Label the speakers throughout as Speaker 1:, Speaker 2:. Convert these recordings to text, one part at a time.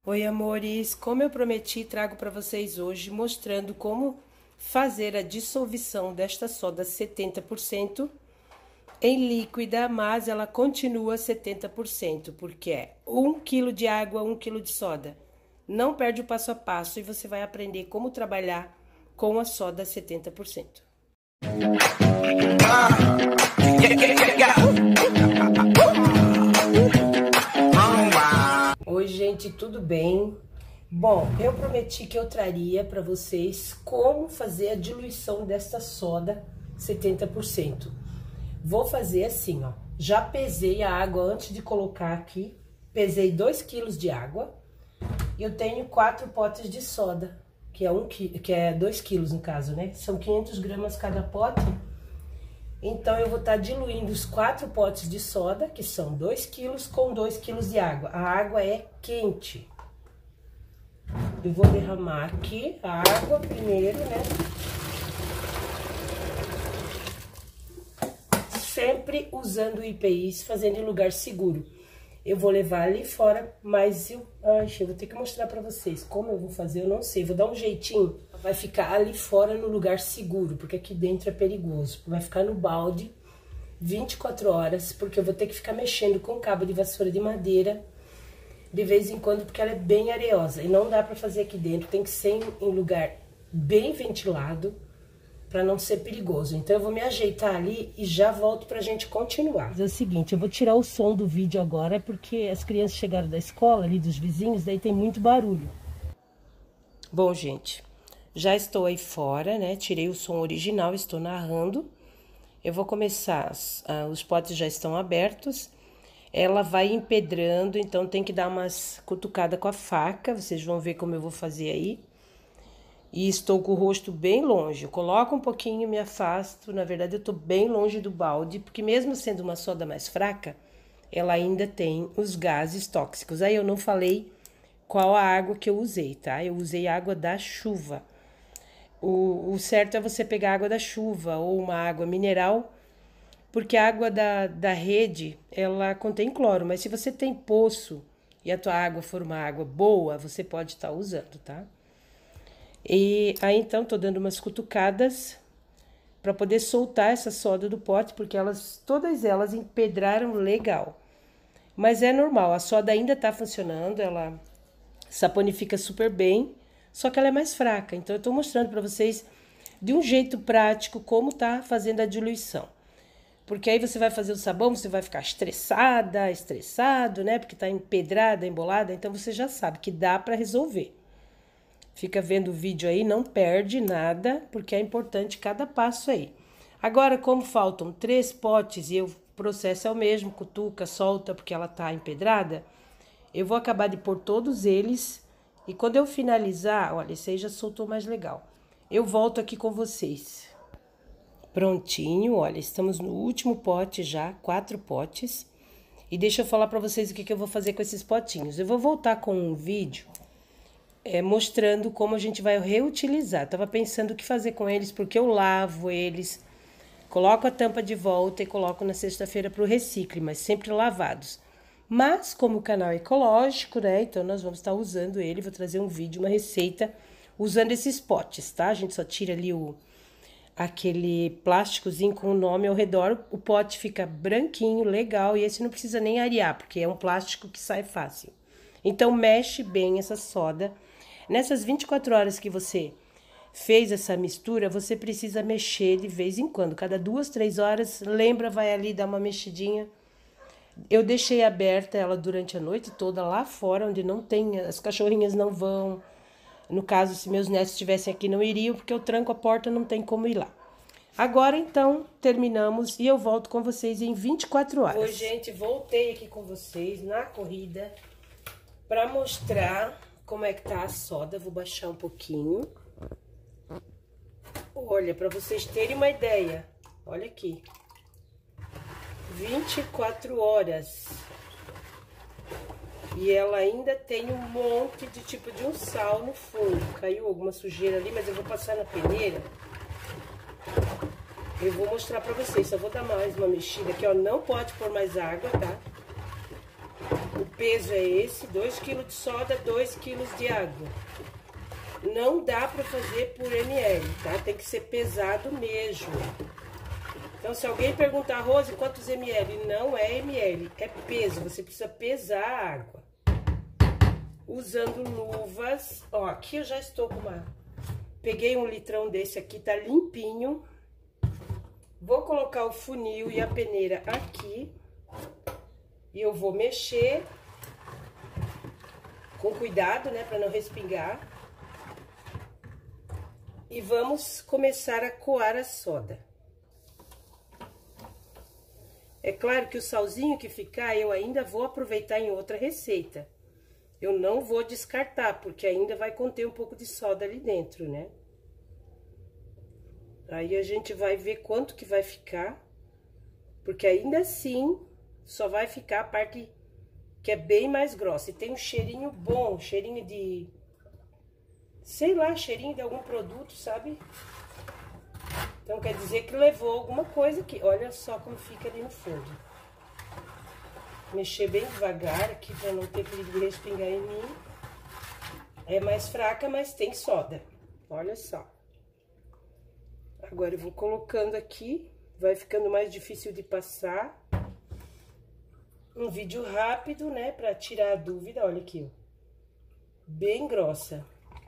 Speaker 1: Oi, amores! Como eu prometi, trago para vocês hoje mostrando como fazer a dissolução desta soda 70% em líquida, mas ela continua 70%, porque é 1 kg de água, 1 kg de soda. Não perde o passo a passo e você vai aprender como trabalhar com a soda 70%. Oi, gente, tudo bem? Bom, eu prometi que eu traria para vocês como fazer a diluição desta soda 70%. Vou fazer assim, ó. Já pesei a água antes de colocar aqui. Pesei 2 kg de água. E eu tenho 4 potes de soda, que é 2 kg no caso, né? São 500 gramas cada pote. Então, eu vou estar diluindo os 4 potes de soda, que são 2 kg, com 2 kg de água. A água é quente. Eu vou derramar aqui a água primeiro, né? Sempre usando o IPIs, fazendo em lugar seguro. Eu vou levar ali fora, mas eu vou ter que mostrar pra vocês como eu vou fazer, eu não sei. Vou dar um jeitinho, vai ficar ali fora no lugar seguro, porque aqui dentro é perigoso. Vai ficar no balde 24 horas, porque eu vou ter que ficar mexendo com cabo de vassoura de madeira de vez em quando, porque ela é bem areosa. E não dá pra fazer aqui dentro, tem que ser em lugar bem ventilado, para não ser perigoso. Então, eu vou me ajeitar ali e já volto pra gente continuar. É o seguinte, eu vou tirar o som do vídeo agora, porque as crianças chegaram da escola ali, dos vizinhos, daí tem muito barulho. Bom, gente, já estou aí fora, né? Tirei o som original, estou narrando. Eu vou começar, os potes já estão abertos. Ela vai empedrando, então tem que dar umas cutucadas com a faca. Vocês vão ver como eu vou fazer aí. E estou com o rosto bem longe. Eu coloco um pouquinho e me afasto. Na verdade, eu tô bem longe do balde, porque mesmo sendo uma soda mais fraca, ela ainda tem os gases tóxicos. Aí eu não falei qual a água que eu usei, tá? Eu usei água da chuva. O certo é você pegar água da chuva ou uma água mineral, porque a água da rede, ela contém cloro. Mas se você tem poço e a tua água for uma água boa, você pode estar usando, tá? E aí, então, tô dando umas cutucadas para poder soltar essa soda do pote, porque todas elas empedraram legal. Mas é normal, a soda ainda tá funcionando, ela saponifica super bem, só que ela é mais fraca. Então, eu tô mostrando para vocês de um jeito prático como tá fazendo a diluição. Porque aí você vai fazer o sabão, você vai ficar estressado, né? Porque tá empedrada, embolada, então você já sabe que dá para resolver. Fica vendo o vídeo aí, não perde nada, porque é importante cada passo aí. Agora, como faltam 3 potes e o processo é o mesmo, cutuca, solta, porque ela tá empedrada, eu vou acabar de pôr todos eles. E quando eu finalizar, olha, esse aí já soltou mais legal. Eu volto aqui com vocês. Prontinho, olha, estamos no último pote já, 4 potes. E deixa eu falar pra vocês o que eu vou fazer com esses potinhos. Eu vou voltar com um vídeo mostrando como a gente vai reutilizar. Tava pensando o que fazer com eles, porque eu lavo eles, coloco a tampa de volta e coloco na sexta-feira para o recicle, mas sempre lavados. Mas, como o canal é ecológico, né, então nós vamos estar usando ele, vou trazer um vídeo, uma receita, usando esses potes, tá? A gente só tira ali aquele plásticozinho com o nome ao redor, o pote fica branquinho, legal, e esse não precisa nem arear, porque é um plástico que sai fácil. Então, mexe bem essa soda. Nessas 24 horas que você fez essa mistura, você precisa mexer de vez em quando. Cada 2, 3 horas, lembra, vai ali dar uma mexidinha. Eu deixei aberta ela durante a noite toda lá fora, onde não tem, as cachorrinhas não vão. No caso, se meus netos estivessem aqui, não iriam, porque eu tranco a porta, não tem como ir lá. Agora, então, terminamos e eu volto com vocês em 24 horas. Oi, gente, voltei aqui com vocês na corrida para mostrar como é que tá a soda. Vou baixar um pouquinho. Olha, para vocês terem uma ideia, olha aqui. 24 horas. E ela ainda tem um monte de tipo de um sal no fundo. Caiu alguma sujeira ali, mas eu vou passar na peneira. Eu vou mostrar pra vocês, só vou dar mais uma mexida aqui, ó. Não pode pôr mais água, tá? O peso é esse, 2 kg de soda, 2 kg de água. Não dá pra fazer por ml, tá? Tem que ser pesado mesmo. Então, se alguém perguntar, Rose, quantos ml? Não é ml, é peso. Você precisa pesar a água. Usando luvas. Ó, aqui eu já estou com uma... Peguei um litrão desse aqui, tá limpinho. Vou colocar o funil e a peneira aqui. E eu vou mexer com cuidado, né, pra não respingar. E vamos começar a coar a soda. É claro que o salzinho que ficar, eu ainda vou aproveitar em outra receita. Eu não vou descartar, porque ainda vai conter um pouco de soda ali dentro, né? Aí a gente vai ver quanto que vai ficar, porque ainda assim só vai ficar a parte que é bem mais grossa. E tem um cheirinho bom, cheirinho de... sei lá, cheirinho de algum produto, sabe? Então, quer dizer que levou alguma coisa aqui. Olha só como fica ali no fundo. Mexer bem devagar aqui, pra não ter perigo de respingar em mim. É mais fraca, mas tem soda. Olha só. Agora, eu vou colocando aqui. Vai ficando mais difícil de passar. Um vídeo rápido, né? Pra tirar a dúvida. Olha aqui, ó. Bem grossa.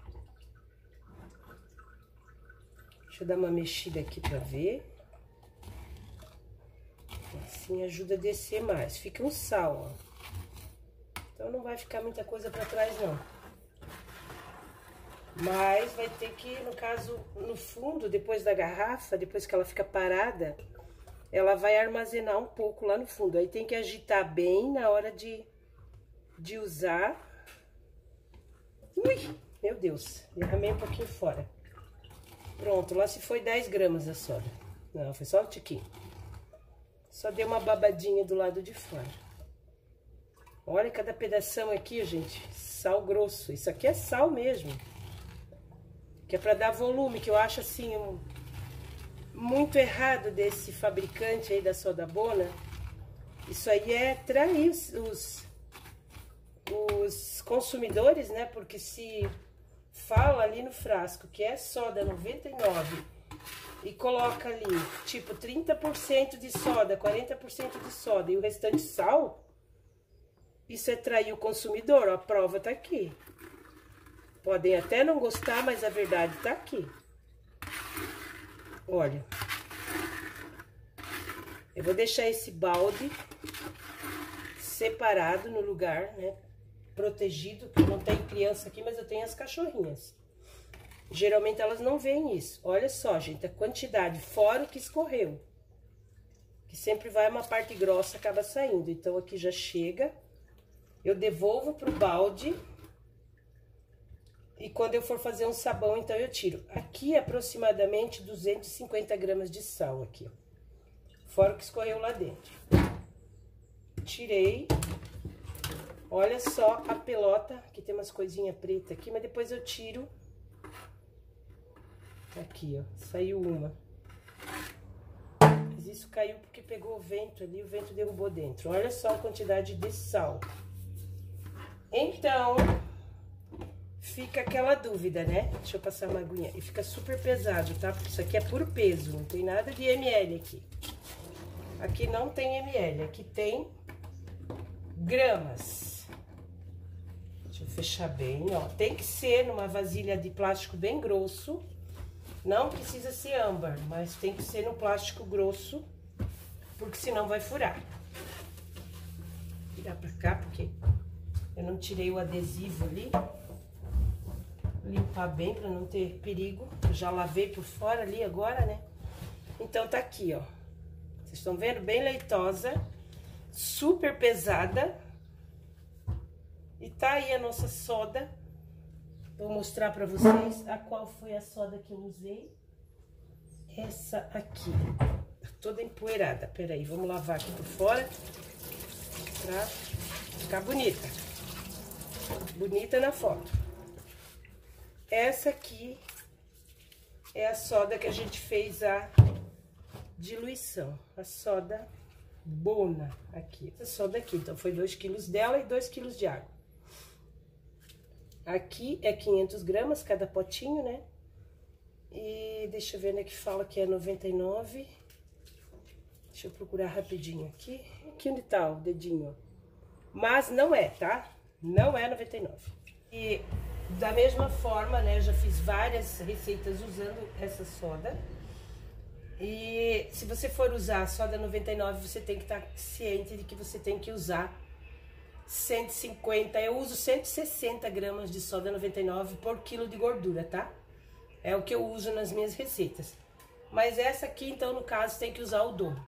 Speaker 1: Deixa eu dar uma mexida aqui pra ver. Assim ajuda a descer mais. Fica um sal, ó. Então não vai ficar muita coisa pra trás, não. Mas vai ter que, no caso, no fundo, depois da garrafa, depois que ela fica parada, ela vai armazenar um pouco lá no fundo. Aí tem que agitar bem na hora de usar. Ui, meu Deus, derramei um pouquinho fora. Pronto, lá se foi 10 gramas a soda. Não, foi só um tiquinho. Só deu uma babadinha do lado de fora. Olha cada pedação aqui, gente. Sal grosso. Isso aqui é sal mesmo. Que é pra dar volume, que eu acho assim, muito errado desse fabricante aí da Soda Bona. Isso aí é trair os consumidores, né? Porque se... fala ali no frasco que é soda 99 e coloca ali, tipo, 30% de soda, 40% de soda e o restante sal, isso é trair o consumidor, ó, a prova tá aqui. Podem até não gostar, mas a verdade tá aqui. Olha. Eu vou deixar esse balde separado no lugar, né? Protegido, porque não tem criança aqui, mas eu tenho as cachorrinhas. Geralmente elas não veem isso. Olha só, gente, a quantidade, fora o que escorreu. Que sempre vai uma parte grossa, acaba saindo. Então, aqui já chega. Eu devolvo pro balde. E quando eu for fazer um sabão, então eu tiro. Aqui, aproximadamente 250 gramas de sal aqui, ó. Fora o que escorreu lá dentro. Tirei. Olha só a pelota, aqui tem umas coisinhas pretas aqui, mas depois eu tiro. Aqui, ó, saiu uma. Mas isso caiu porque pegou o vento ali, o vento derrubou dentro. Olha só a quantidade de sal. Então, fica aquela dúvida, né? Deixa eu passar uma aguinha. E fica super pesado, tá? Porque isso aqui é puro peso, não tem nada de ml aqui. Aqui não tem ml, aqui tem gramas. Deixa eu fechar bem, ó. Tem que ser numa vasilha de plástico bem grosso. Não precisa ser âmbar, mas tem que ser no plástico grosso, porque senão vai furar. Vou virar pra cá, porque eu não tirei o adesivo ali. Limpar bem pra não ter perigo. Eu já lavei por fora ali agora, né? Então tá aqui, ó. Vocês estão vendo? Bem leitosa, super pesada. E tá aí a nossa soda. Vou mostrar pra vocês a qual foi a soda que eu usei. Essa aqui. Tá toda empoeirada. Peraí, vamos lavar aqui por fora. Pra ficar bonita. Bonita na foto. Essa aqui é a soda que a gente fez a diluição. A soda bona aqui. Essa soda aqui, então foi 2 quilos dela e 2 quilos de água. Aqui é 500 gramas cada potinho, né? E deixa eu ver onde é que fala que é 99. Deixa eu procurar rapidinho aqui. Aqui onde tá o dedinho, ó. Mas não é, tá? Não é 99. E da mesma forma, né, eu já fiz várias receitas usando essa soda. E se você for usar a soda 99, você tem que estar ciente de que você tem que usar 150, eu uso 160 gramas de soda 99 por quilo de gordura, tá? É o que eu uso nas minhas receitas. Mas essa aqui, então, no caso, tem que usar o dobro.